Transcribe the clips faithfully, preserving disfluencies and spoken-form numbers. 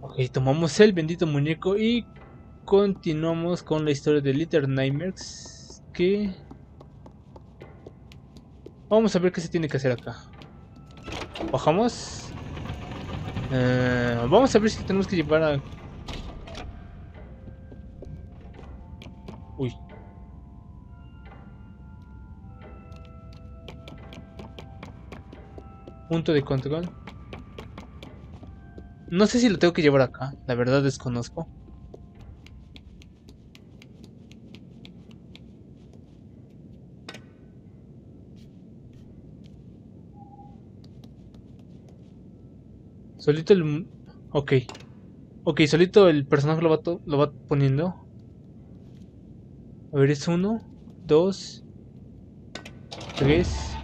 Ok, tomamos el bendito muñeco y continuamos con la historia de Little Nightmares. Que vamos a ver qué se tiene que hacer acá. Bajamos. Eh, vamos a ver si tenemos que llevar a... Uy. Punto de control. No sé si lo tengo que llevar acá. La verdad desconozco. Solito el... Ok. Ok, solito el personaje lo va, lo va poniendo. A ver, es uno, dos, tres.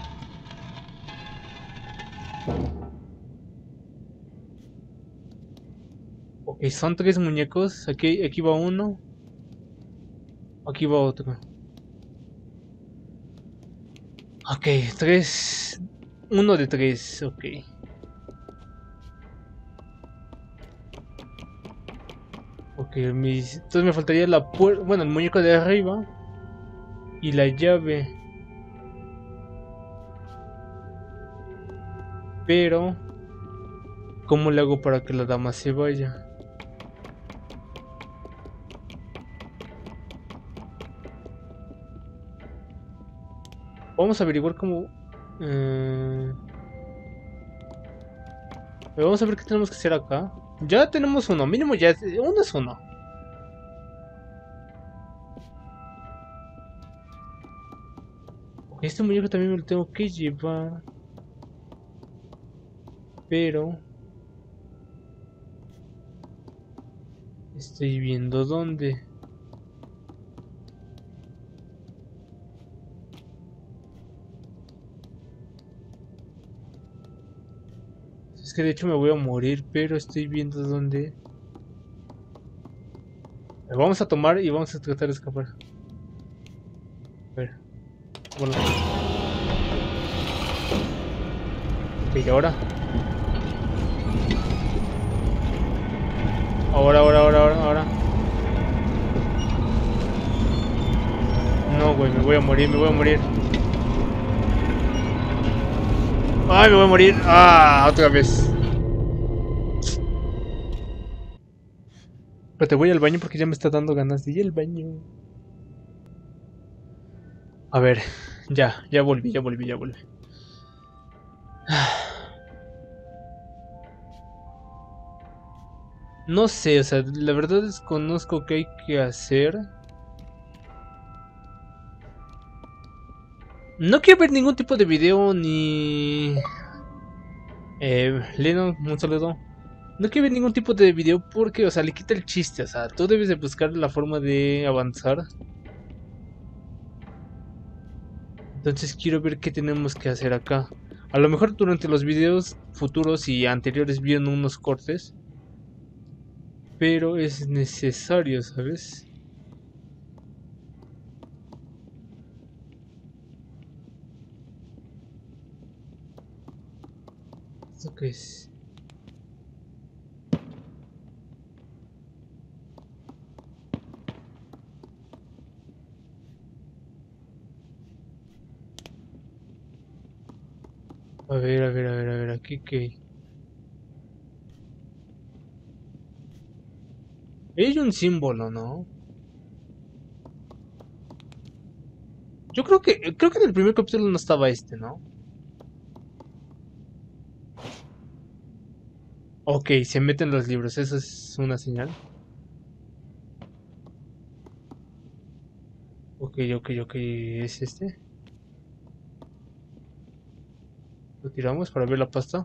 Ok, son tres muñecos. Aquí, aquí va uno. Aquí va otro. Ok, tres. Uno de tres, ok. Ok, mis... entonces me faltaría la puerta. Bueno, el muñeco de arriba. Y la llave. Pero, ¿cómo le hago para que la dama se vaya? Vamos a averiguar cómo. Eh... Vamos a ver qué tenemos que hacer acá. Ya tenemos uno, mínimo ya. Es... Uno es uno. Ok, este muñeco también me lo tengo que llevar. Pero estoy viendo dónde. Es que de hecho me voy a morir, pero estoy viendo dónde. Vamos a tomar y vamos a tratar de escapar. A ver. Bueno. Ok, ¿y ahora? Ahora, ahora, ahora, ahora, ahora. No, güey, me voy a morir, me voy a morir. Ay, me voy a morir. Ah, otra vez. Pero te voy al baño porque ya me está dando ganas de ir al baño. A ver, ya, ya volví, ya volví, ya volví. No sé, o sea, la verdad desconozco qué hay que hacer. No quiero ver ningún tipo de video ni... Eh, Lennon, un saludo. No quiero ver ningún tipo de video porque, o sea, le quita el chiste. O sea, tú debes de buscar la forma de avanzar. Entonces quiero ver qué tenemos que hacer acá. A lo mejor durante los videos futuros y anteriores vieron unos cortes. Pero es necesario, ¿sabes? ¿Esto qué es? A ver, a ver, a ver, a ver, aquí qué. Hay un símbolo, ¿no? Yo creo que creo que en el primer capítulo no estaba este, ¿no? Ok, se meten los libros, eso es una señal. Ok, ok, ok, es este. Lo tiramos para ver la pasta.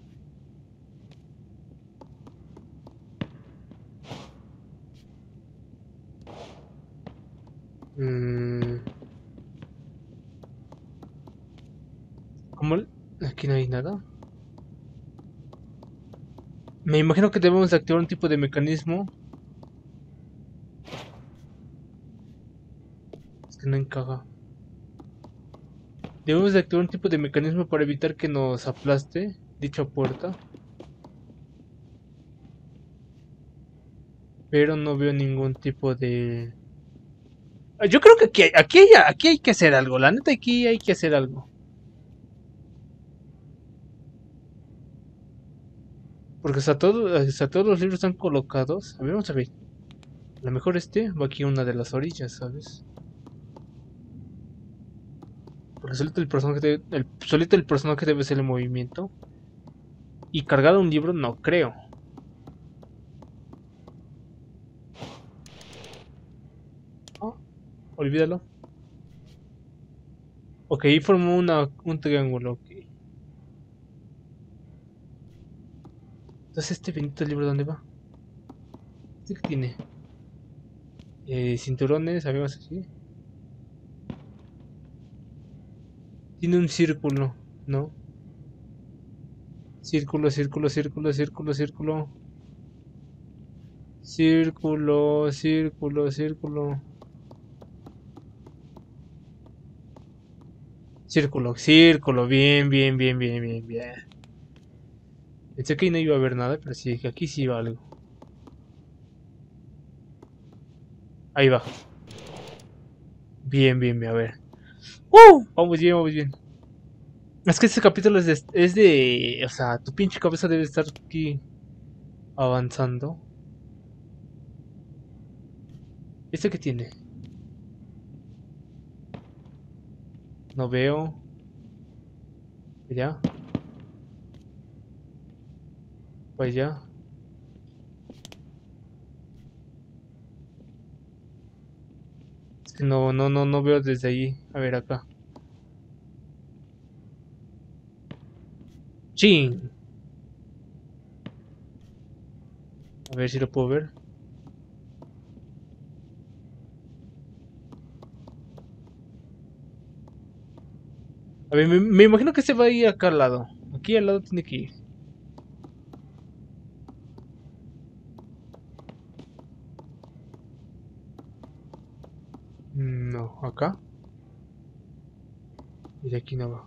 Mm, ¿Cómo? Aquí no hay nada. Me imagino que debemos de activar un tipo de mecanismo. Es que no encaja. Debemos de activar un tipo de mecanismo para evitar que nos aplaste dicha puerta. Pero no veo ningún tipo de... Yo creo que aquí, hay- aquí, hay, aquí hay que hacer algo. La neta, aquí hay que hacer algo. Porque o sea, todo- o sea, todos los libros están colocados. A ver, vamos a ver. A lo mejor este va aquí a una de las orillas, ¿sabes? Porque solito el personaje debe, el, solito el personaje debe ser el movimiento. Y cargado un libro, no creo. Ah, olvídalo. Ok, ahí formó una, un triángulo. Ok. Entonces, este bendito libro, ¿dónde va? ¿Este qué tiene? Eh, cinturones, sabemos así. Tiene un círculo, ¿no? Círculo, círculo, círculo, círculo, círculo. Círculo, círculo, círculo. Círculo, círculo. Bien, bien, bien, bien, bien, bien. Pensé que ahí no iba a haber nada, pero sí, que aquí sí iba algo. Ahí va. Bien, bien, bien, a ver. ¡Uh! Vamos bien, vamos bien. Es que este capítulo es de, es de... O sea, tu pinche cabeza debe estar aquí avanzando. ¿Este qué tiene? No veo. Allá. Para allá. Es que no, no, no, no veo desde ahí. A ver, acá. ¡Chin! A ver si lo puedo ver. A ver, me, me imagino que se va a ir acá al lado. Aquí al lado tiene que ir. Mm, no, acá. Y de aquí no va.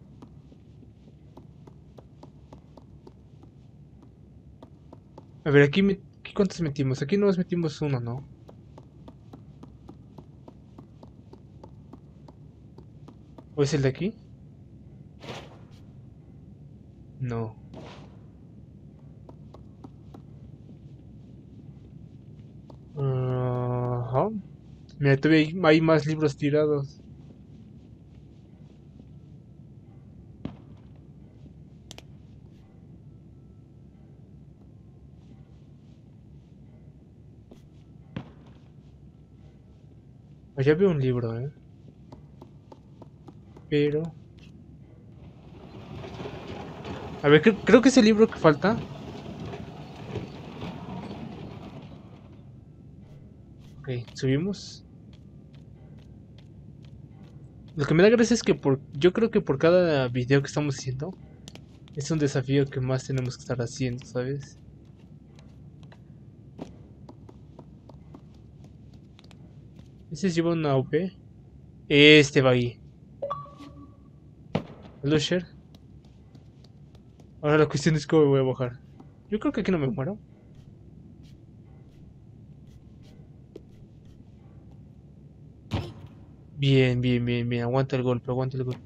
A ver, aquí, me, aquí ¿cuántos metimos? Aquí nos metimos uno, ¿no? ¿O es el de aquí? No. Ajá. Mira, todavía hay, hay más libros tirados. Allá veo un libro, ¿eh? Pero... A ver, cre- creo que es el libro que falta. Ok, subimos. Lo que me da gracia es que por... Yo creo que por cada video que estamos haciendo es un desafío que más tenemos que estar haciendo, ¿sabes? Ese lleva una O P. Este va ahí. Lusher. Ahora la cuestión es cómo me voy a bajar. Yo creo que aquí no me muero. Bien, bien, bien, bien. Aguanta el golpe, aguanta el golpe.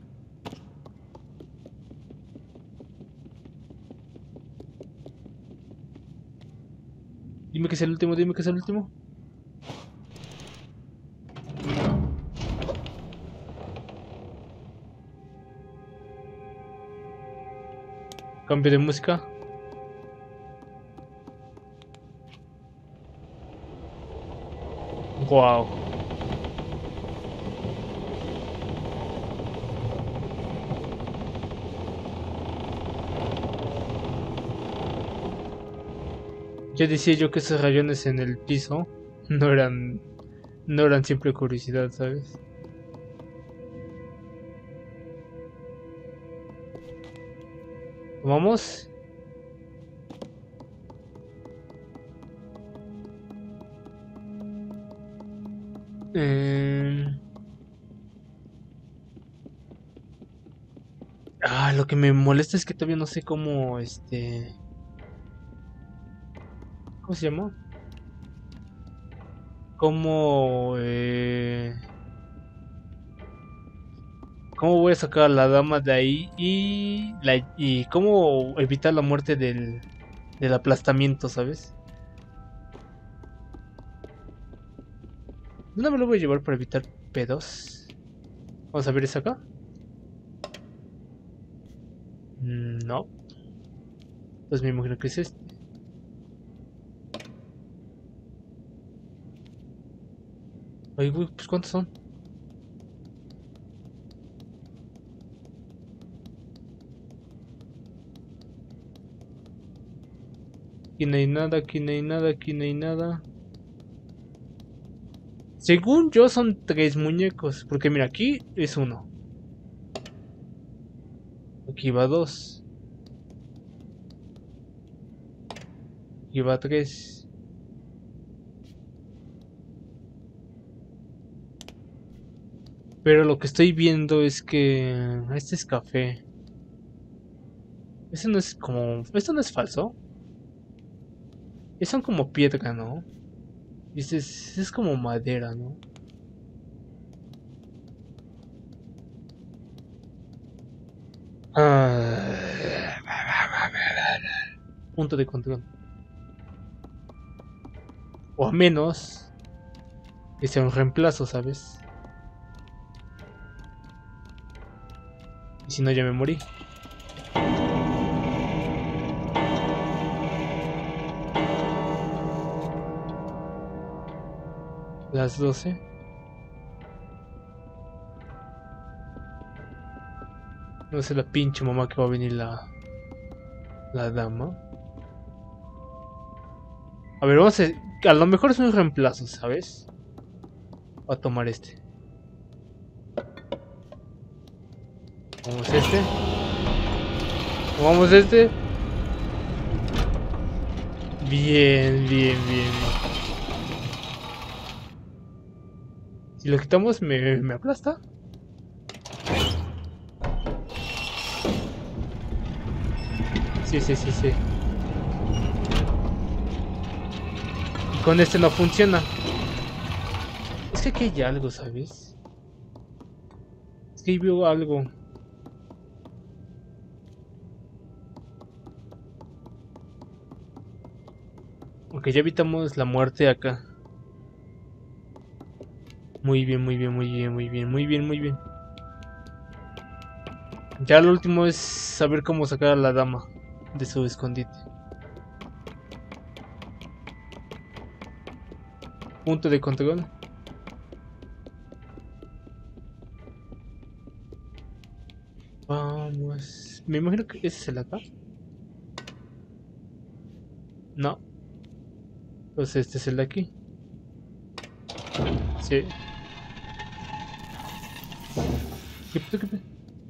Dime que es el último, dime que es el último. Cambio de música. Wow. Ya decía yo que esos rayones en el piso no eran no eran siempre curiosidad, ¿sabes? Vamos. Eh... Ah, lo que me molesta es que todavía no sé cómo, este, ¿cómo se llama? cómo... Eh, cómo voy a sacar a la dama de ahí y, la, y cómo evitar la muerte del, del aplastamiento, ¿sabes? ¿Dónde me lo voy a llevar para evitar pedos? Vamos a ver, ¿es acá? Mm, no. Pues me imagino que es este. Ay, güey, pues ¿cuántos son? Aquí no hay nada, aquí no hay nada, aquí no hay nada. Según yo son tres muñecos. Porque mira, aquí es uno. Aquí va dos. Aquí va tres. Pero lo que estoy viendo es que... Este es café. Ese no es como... Esto no es falso. Es son como piedra, ¿no? Y este es, es como madera, ¿no? Ah, punto de control. O a menos que sea un reemplazo, ¿sabes? Y si no, ya me morí. Las doce. No sé la pinche mamá que va a venir la, la dama. A ver, vamos a... A lo mejor es un reemplazo, ¿sabes? Voy a tomar este. Vamos este. Vamos este. Bien, bien, bien, bien. Si lo quitamos, me, me aplasta. Sí, sí, sí, sí. Y con este no funciona. Es que aquí hay algo, ¿sabes? Es que ahí veo algo. Ok, ya evitamos la muerte acá. Muy bien, muy bien, muy bien, muy bien, muy bien, muy bien. Ya lo último es saber cómo sacar a la dama de su escondite. Punto de control. Vamos. Me imagino que ese es el acá. No. Pues este es el de aquí. Sí. ¿Qué pedo, qué pedo?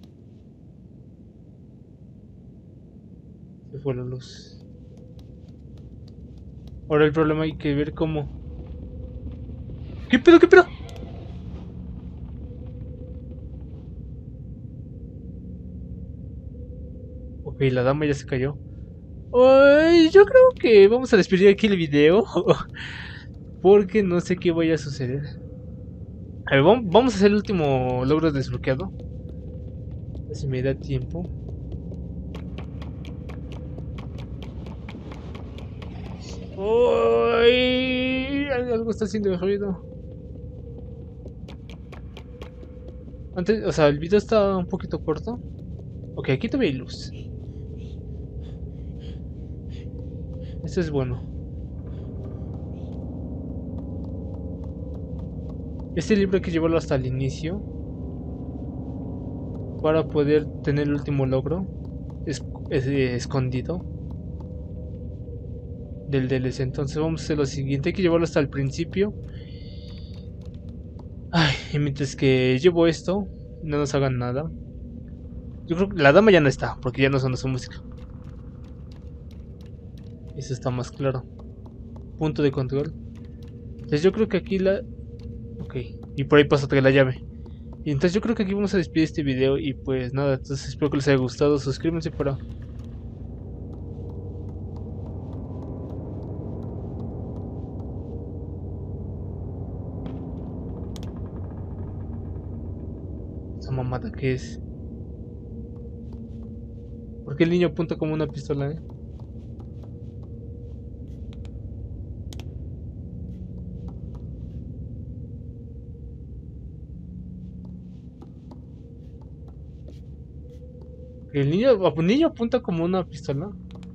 Se fue la luz. Ahora el problema hay que ver cómo. ¿Qué pedo, qué pedo? Ok, la dama ya se cayó. Ay, yo creo que vamos a despedir aquí el video. Porque no sé qué vaya a suceder. A ver, vamos a hacer el último logro desbloqueado. A ver si me da tiempo. Uy, algo está haciendo ruido. Antes, o sea, el video está un poquito corto. Ok, aquí todavía hay luz. Esto es bueno. Este libro hay que llevarlo hasta el inicio para poder tener el último logro es, es, eh, escondido del D L C. Entonces vamos a hacer lo siguiente, hay que llevarlo hasta el principio. Ay, y mientras que llevo esto, no nos hagan nada. Yo creo que la dama ya no está, porque ya no suena su música. Eso está más claro. Punto de control. Entonces yo creo que aquí la... Ok, y por ahí pasa otra la llave. Y entonces yo creo que aquí vamos a despedir este video. Y pues nada, entonces espero que les haya gustado. Suscríbanse para... ¿Esa mamada qué es? ¿Por qué el niño apunta como una pistola, eh? El niño, el niño apunta como una pistola.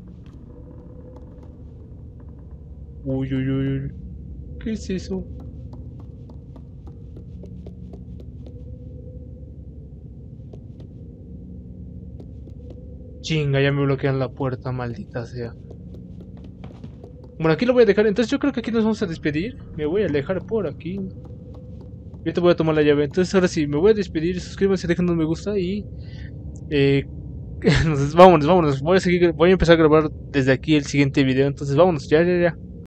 Uy, uy, uy, uy. ¿Qué es eso? Chinga, ya me bloquean la puerta, maldita sea. Bueno, aquí lo voy a dejar. Entonces yo creo que aquí nos vamos a despedir. Me voy a alejar por aquí. Yo te voy a tomar la llave. Entonces ahora sí, me voy a despedir. Suscríbanse, dejen un me gusta y... Eh, entonces, vámonos, vámonos. Voy a seguir, voy a empezar a grabar desde aquí el siguiente video. Entonces vámonos, ya, ya, ya.